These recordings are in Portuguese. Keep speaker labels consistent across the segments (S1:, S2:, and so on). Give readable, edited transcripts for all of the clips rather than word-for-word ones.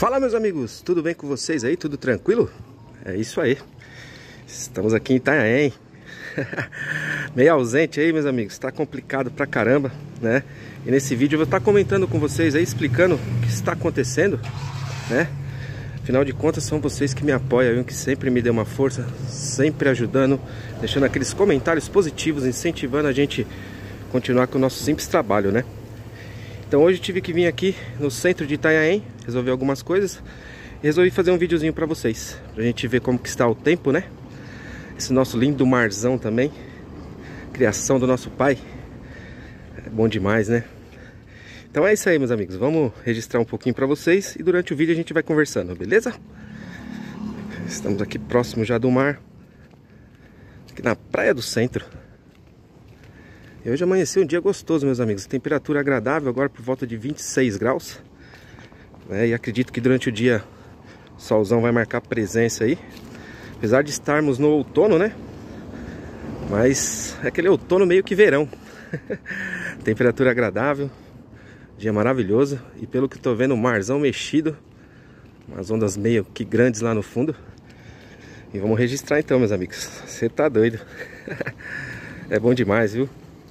S1: Fala, meus amigos, tudo bem com vocês aí? Tudo tranquilo? É isso aí. Estamos aqui em Itanhaém. Meio ausente aí, meus amigos. Tá complicado pra caramba, né? E nesse vídeo eu vou estar comentando com vocês aí, explicando o que está acontecendo, né? Afinal de contas, são vocês que me apoiam, que sempre me dão uma força, sempre ajudando, deixando aqueles comentários positivos, incentivando a gente continuar com o nosso simples trabalho, né? Então hoje eu tive que vir aqui no centro de Itanhaém, resolver algumas coisas e resolvi fazer um videozinho pra vocês, pra gente ver como que está o tempo, né? Esse nosso lindo marzão também, criação do nosso pai, é bom demais, né? Então é isso aí, meus amigos, vamos registrar um pouquinho pra vocês e durante o vídeo a gente vai conversando, beleza? Estamos aqui próximo já do mar, aqui na praia do centro. E hoje amanheceu um dia gostoso, meus amigos. Temperatura agradável, agora por volta de 26 graus. E acredito que durante o dia o solzão vai marcar presença aí. Apesar de estarmos no outono, né? Mas é aquele outono meio que verão. Temperatura agradável, dia maravilhoso. E pelo que estou vendo, o marzão mexido. Umas ondas meio que grandes lá no fundo. E vamos registrar então, meus amigos. Você tá doido. É bom demais, viu?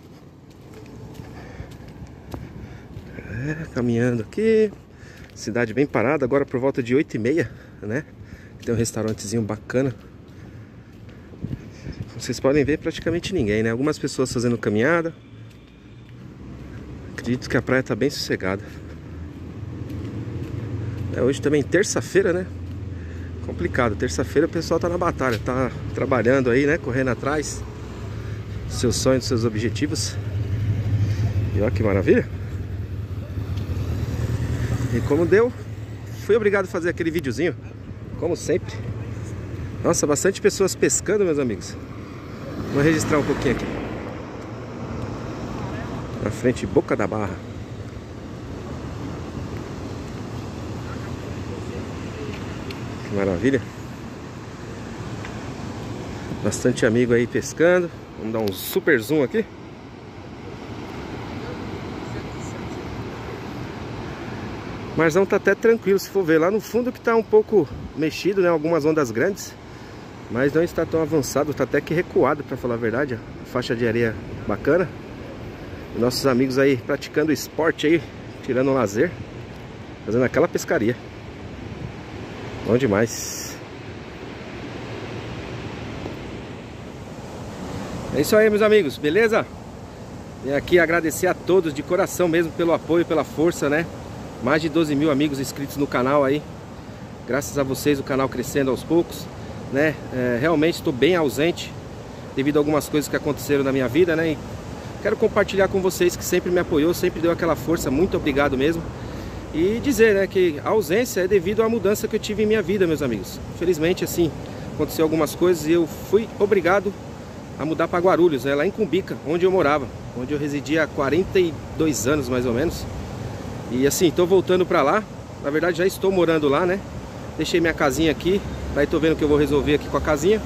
S1: Caminhando aqui, cidade bem parada, agora por volta de 8h30, né? Tem um restaurantezinho bacana. Vocês podem ver, praticamente ninguém, né? Algumas pessoas fazendo caminhada. Acredito que a praia tá bem sossegada. Hoje também terça-feira, né? Complicado, terça-feira o pessoal tá na batalha, tá trabalhando aí, né? Correndo atrás dos seus sonhos, dos seus objetivos. E olha que maravilha! E como deu, fui obrigado a fazer aquele videozinho, como sempre. Nossa, bastante pessoas pescando, meus amigos. Vou registrar um pouquinho aqui. Na frente, Boca da Barra. Que maravilha. Bastante amigo aí pescando. Vamos dar um super zoom aqui. Marzão tá até tranquilo, se for ver lá no fundo que tá um pouco mexido, né? Algumas ondas grandes, mas não está tão avançado, tá até que recuado, pra falar a verdade. A faixa de areia bacana. E nossos amigos aí praticando esporte aí, tirando um lazer, fazendo aquela pescaria. Bom demais. É isso aí, meus amigos, beleza? Vim aqui agradecer a todos de coração mesmo pelo apoio, pela força, né? Mais de 12 mil amigos inscritos no canal aí. Graças a vocês o canal crescendo aos poucos, né? Realmente estou bem ausente devido a algumas coisas que aconteceram na minha vida, né? E quero compartilhar com vocês que sempre me apoiou, sempre deu aquela força. Muito obrigado mesmo. E dizer, né, que a ausência é devido à mudança que eu tive em minha vida, meus amigos. Infelizmente, assim, aconteceu algumas coisas e eu fui obrigado a mudar para Guarulhos, né? Lá em Cumbica, onde eu morava, onde eu residia há 42 anos mais ou menos. E assim, tô voltando pra lá. Na verdade já estou morando lá, né? Deixei minha casinha aqui. Daí tô vendo o que eu vou resolver aqui com a casinha.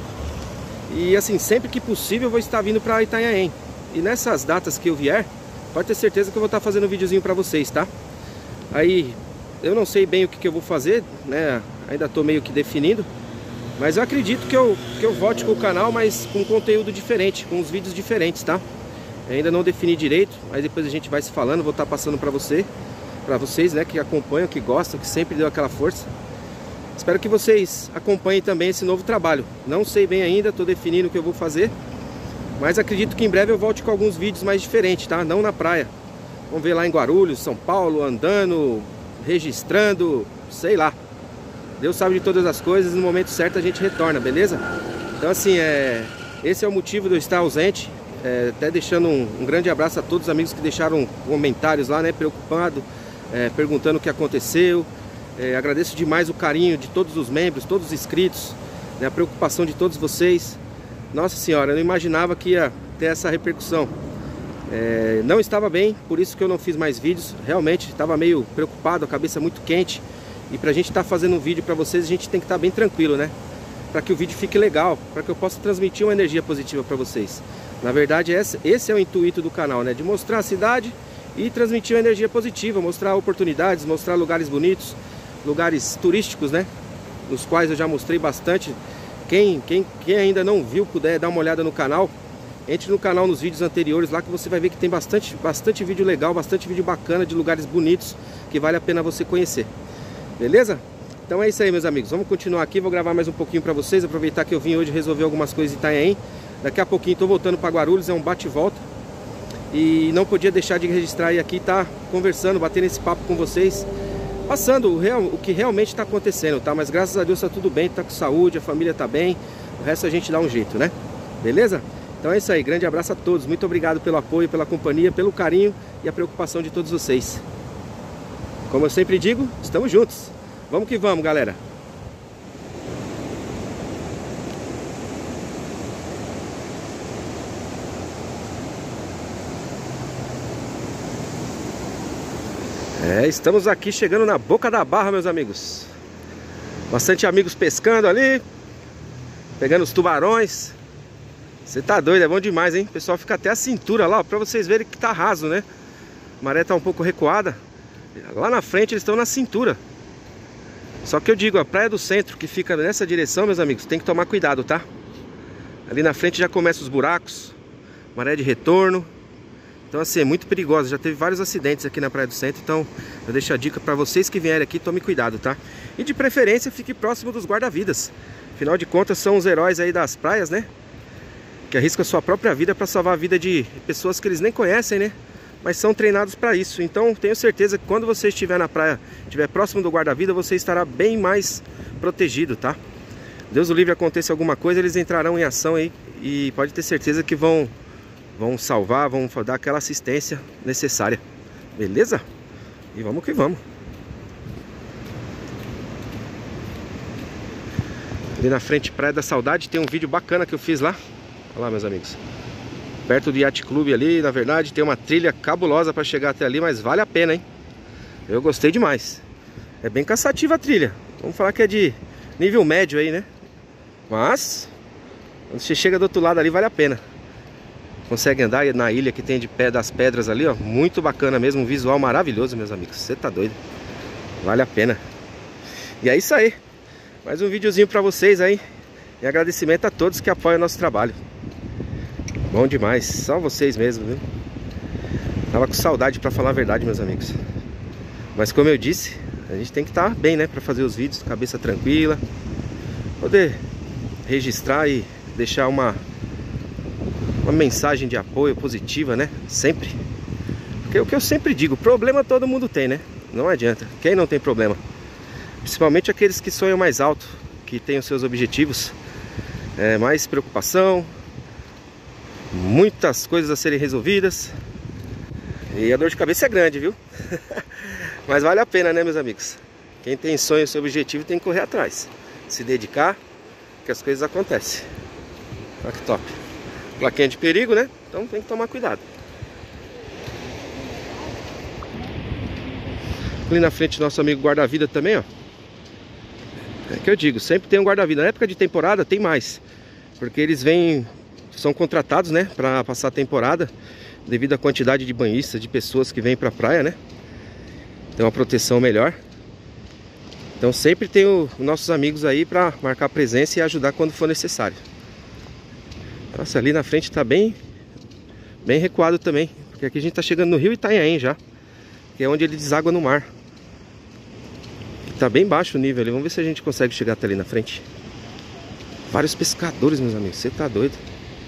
S1: E assim, sempre que possível eu vou estar vindo pra Itanhaém. E nessas datas que eu vier, pode ter certeza que eu vou estar fazendo um videozinho pra vocês, tá? Aí, eu não sei bem o que eu vou fazer, né? Ainda tô meio que definindo. Mas eu acredito que eu volte com o canal, mas com conteúdo diferente, com uns vídeos diferentes, tá? Eu ainda não defini direito, mas depois a gente vai se falando, vou estar passando pra vocês, né, que acompanham, que gostam, que sempre deu aquela força. Espero que vocês acompanhem também esse novo trabalho. Não sei bem ainda, estou definindo o que eu vou fazer, mas acredito que em breve eu volte com alguns vídeos mais diferentes, tá? Não na praia. Vamos ver lá em Guarulhos, São Paulo, andando, registrando, sei lá. Deus sabe de todas as coisas, no momento certo a gente retorna, beleza? Então assim, esse é o motivo de eu estar ausente. Até deixando um grande abraço a todos os amigos que deixaram comentários lá, né, preocupado, perguntando o que aconteceu. Agradeço demais o carinho de todos os membros, todos os inscritos, né, a preocupação de todos vocês. Nossa senhora, eu não imaginava que ia ter essa repercussão. Não estava bem, por isso que eu não fiz mais vídeos. Realmente estava meio preocupado, a cabeça muito quente. E pra gente estar fazendo um vídeo pra vocês, a gente tem que estar bem tranquilo, né? Pra que o vídeo fique legal, pra que eu possa transmitir uma energia positiva pra vocês. Na verdade, esse é o intuito do canal, né? De mostrar a cidade e transmitir uma energia positiva, mostrar oportunidades, mostrar lugares bonitos, lugares turísticos, né? Nos quais eu já mostrei bastante. Quem ainda não viu, puder dar uma olhada no canal, entre no canal nos vídeos anteriores lá, que você vai ver que tem bastante vídeo legal, bastante vídeo bacana de lugares bonitos que vale a pena você conhecer. Beleza? Então é isso aí, meus amigos. Vamos continuar aqui, vou gravar mais um pouquinho pra vocês. Aproveitar que eu vim hoje resolver algumas coisas em Itanhaém. Daqui a pouquinho tô voltando pra Guarulhos, é um bate e volta. E não podia deixar de registrar e aqui tá conversando, batendo esse papo com vocês, passando o que realmente está acontecendo, tá? Mas graças a Deus tá tudo bem, tá com saúde, a família tá bem. O resto a gente dá um jeito, né? Beleza? Então é isso aí, grande abraço a todos. Muito obrigado pelo apoio, pela companhia, pelo carinho e a preocupação de todos vocês. Como eu sempre digo, estamos juntos. Vamos que vamos, galera. Estamos aqui chegando na boca da barra, meus amigos. Bastante amigos pescando ali, pegando os tubarões. Você tá doido, é bom demais, hein? O pessoal fica até a cintura lá, ó, pra vocês verem que tá raso, né? A maré tá um pouco recuada. Lá na frente eles estão na cintura. Só que eu digo, a Praia do Centro, que fica nessa direção, meus amigos, tem que tomar cuidado, tá? Ali na frente já começam os buracos, maré de retorno. Então assim, é muito perigosa, já teve vários acidentes aqui na Praia do Centro. Então eu deixo a dica para vocês que vierem aqui, tome cuidado, tá? E de preferência fique próximo dos guarda-vidas. Afinal de contas são os heróis aí das praias, né? Que arriscam a sua própria vida para salvar a vida de pessoas que eles nem conhecem, né? Mas são treinados para isso. Então tenho certeza que quando você estiver na praia, estiver próximo do guarda-vida, você estará bem mais protegido, tá? Deus o livre, aconteça alguma coisa, eles entrarão em ação aí. E pode ter certeza que vão salvar, vão dar aquela assistência necessária. Beleza? E vamos que vamos. Ali na frente, Praia da Saudade, tem um vídeo bacana que eu fiz lá. Olha lá, meus amigos. Perto do Yacht Club ali, na verdade, tem uma trilha cabulosa para chegar até ali, mas vale a pena, hein? Eu gostei demais. É bem cansativa a trilha. Vamos falar que é de nível médio aí, né? Mas quando você chega do outro lado ali, vale a pena. Consegue andar na ilha que tem de pé das pedras ali, ó. Muito bacana mesmo, um visual maravilhoso, meus amigos. Você tá doido. Vale a pena. E é isso aí. Mais um videozinho pra vocês aí. E agradecimento a todos que apoiam o nosso trabalho. Bom demais, só vocês mesmo, viu? Tava com saudade, pra falar a verdade, meus amigos. Mas como eu disse, a gente tem que estar bem, né? Pra fazer os vídeos, cabeça tranquila, poder registrar e deixar uma mensagem de apoio positiva, né? Sempre. Porque o que eu sempre digo, problema todo mundo tem, né? Não adianta, quem não tem problema? Principalmente aqueles que sonham mais alto, que têm os seus objetivos, mais preocupação, muitas coisas a serem resolvidas. E a dor de cabeça é grande, viu? Mas vale a pena, né, meus amigos? Quem tem sonho e seu objetivo tem que correr atrás, se dedicar, que as coisas acontecem. Olha que top. Plaquinha de perigo, né? Então tem que tomar cuidado. Ali na frente, nosso amigo guarda-vida também, ó. É que eu digo, sempre tem um guarda-vida. Na época de temporada tem mais, porque eles são contratados, né, para passar a temporada, devido à quantidade de banhistas, de pessoas que vêm pra praia, né? Tem uma proteção melhor. Então sempre tem os nossos amigos aí para marcar presença e ajudar quando for necessário. Nossa, ali na frente tá bem recuado também, porque aqui a gente tá chegando no rio Itanhaém já, que é onde ele deságua no mar. Tá bem baixo o nível ali, vamos ver se a gente consegue chegar até ali na frente. Vários pescadores, meus amigos, você tá doido.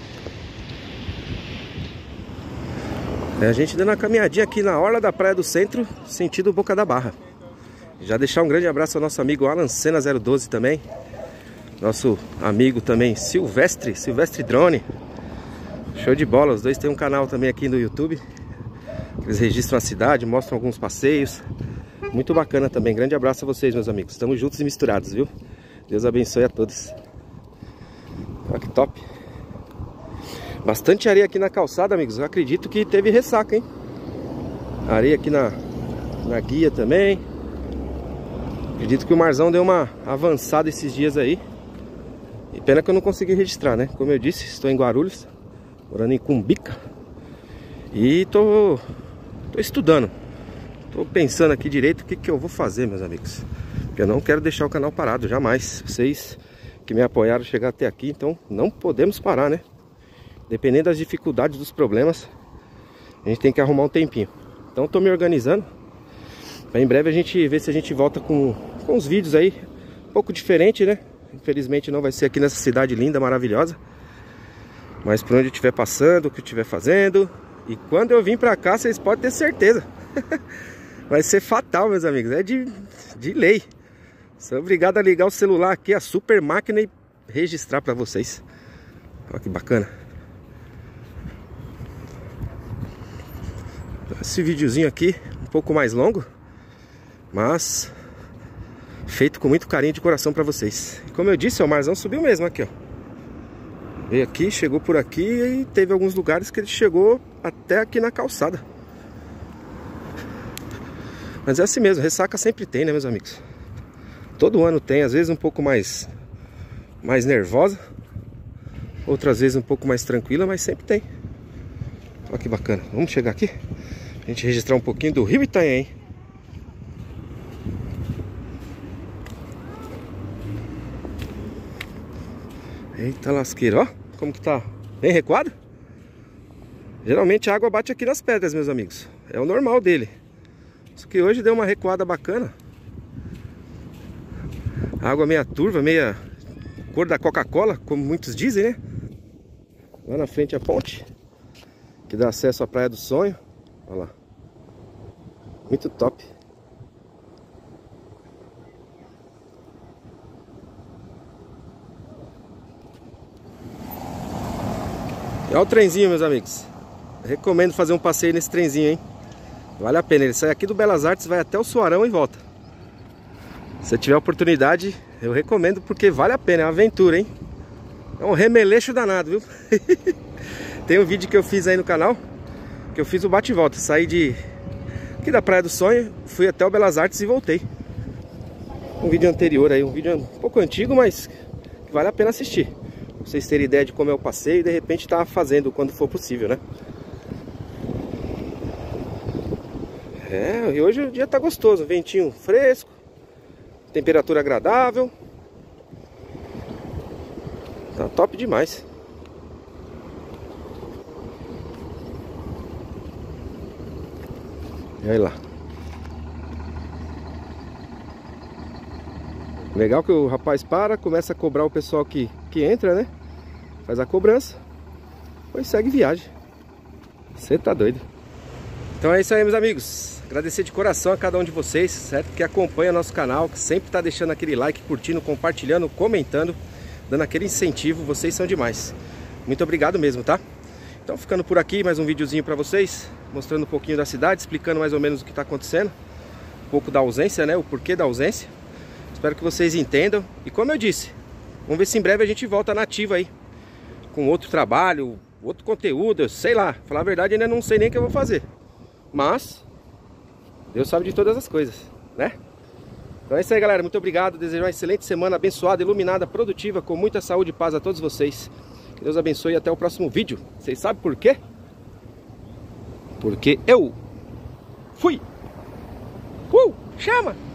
S1: A gente dando uma caminhadinha aqui na orla da Praia do Centro, sentido Boca da Barra. Já deixar um grande abraço ao nosso amigo Alan Sena 012 também. Nosso amigo também Silvestre Drone. Show de bola, os dois têm um canal também aqui no YouTube. Eles registram a cidade, mostram alguns passeios. Muito bacana também, grande abraço a vocês, meus amigos. Estamos juntos e misturados, viu? Deus abençoe a todos. Olha que top. Bastante areia aqui na calçada, amigos. Eu acredito que teve ressaca, hein? Areia aqui na guia também. Acredito que o marzão deu uma avançada esses dias aí. E pena que eu não consegui registrar, né? Como eu disse, estou em Guarulhos, morando em Cumbica. E tô estudando. Tô pensando aqui direito o que eu vou fazer, meus amigos. Eu não quero deixar o canal parado, jamais. Vocês que me apoiaram chegar até aqui, então não podemos parar, né? Dependendo das dificuldades, dos problemas, a gente tem que arrumar um tempinho. Então tô me organizando pra em breve a gente ver se a gente volta com uns vídeos aí um pouco diferente, né? Infelizmente não vai ser aqui nessa cidade linda, maravilhosa, mas por onde eu estiver passando, o que eu estiver fazendo. E quando eu vim pra cá, vocês podem ter certeza vai ser fatal, meus amigos. É de lei. Sou obrigado a ligar o celular aqui, a super máquina, e registrar pra vocês. Olha que bacana. Esse videozinho aqui, um pouco mais longo, mas feito com muito carinho de coração pra vocês. E como eu disse, o marzão subiu mesmo aqui, ó. Veio aqui, chegou por aqui e teve alguns lugares que ele chegou até aqui na calçada. Mas é assim mesmo, ressaca sempre tem, né, meus amigos? Todo ano tem, às vezes um pouco mais nervosa, outras vezes um pouco mais tranquila, mas sempre tem. Olha que bacana. Vamos chegar aqui, a gente registrar um pouquinho do Rio Itanhaém. Eita lasqueira, ó, como que tá bem recuado. Geralmente a água bate aqui nas pedras, meus amigos. É o normal dele. Só que hoje deu uma recuada bacana. A água meia turva, meia cor da Coca-Cola, como muitos dizem, né? Lá na frente a ponte, que dá acesso à Praia do Sonho. Olha lá. Muito top. E olha o trenzinho, meus amigos. Eu recomendo fazer um passeio nesse trenzinho, hein? Vale a pena. Ele sai aqui do Belas Artes, vai até o Suarão e volta. Se tiver oportunidade, eu recomendo, porque vale a pena. É uma aventura, hein? É um remeleixo danado, viu? Tem um vídeo que eu fiz aí no canal, que eu fiz o bate e volta. Saí aqui da Praia do Sonho, fui até o Belas Artes e voltei. Um vídeo anterior aí, um vídeo um pouco antigo, mas que vale a pena assistir. Pra vocês terem ideia de como é o passeio e de repente tá fazendo quando for possível, né? É, e hoje o dia tá gostoso, ventinho fresco, temperatura agradável. Tá top demais. E aí lá. Legal que o rapaz para, começa a cobrar o pessoal que entra, né? Faz a cobrança, depois segue viagem. Você tá doido. Então é isso aí, meus amigos. Agradecer de coração a cada um de vocês, certo? Que acompanha nosso canal, que sempre tá deixando aquele like, curtindo, compartilhando, comentando, dando aquele incentivo. Vocês são demais. Muito obrigado mesmo, tá? Então ficando por aqui, mais um videozinho pra vocês, mostrando um pouquinho da cidade, explicando mais ou menos o que tá acontecendo. Um pouco da ausência, né? O porquê da ausência. Espero que vocês entendam. E como eu disse, vamos ver se em breve a gente volta na ativa aí, com outro trabalho, outro conteúdo, sei lá. Falar a verdade, ainda não sei nem o que eu vou fazer, mas Deus sabe de todas as coisas, né? Então é isso aí, galera. Muito obrigado. Desejo uma excelente semana, abençoada, iluminada, produtiva, com muita saúde e paz a todos vocês. Que Deus abençoe e até o próximo vídeo. Vocês sabem por quê? Porque eu fui! Chama!